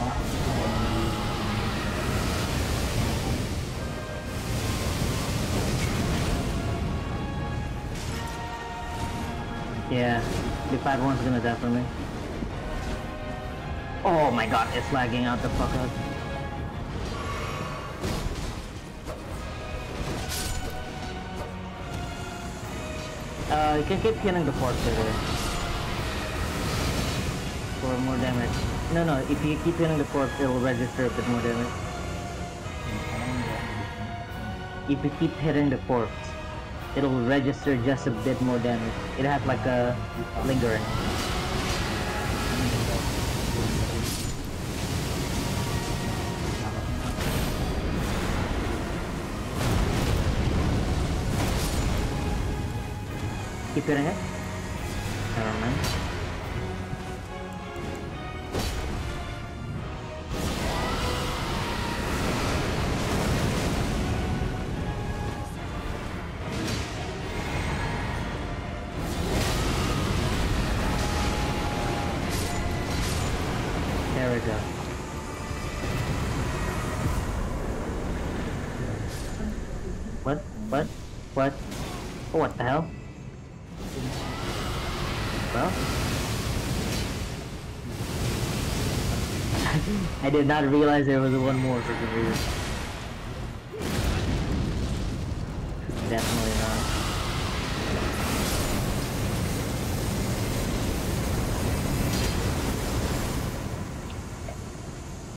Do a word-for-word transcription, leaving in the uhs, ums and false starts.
Yeah, the fat one's gonna die for me. Oh my god, it's lagging out the fuck out. Uh, you can keep killing the force there for more damage. No, no, if you keep hitting the force, it will register a bit more damage. If you keep hitting the force, it will register just a bit more damage. It has like a lingering. Keep hitting it. Never mind. There we go. What? What? What? Oh, what the hell? Well, I did not realize there was one more for some reason. Definitely.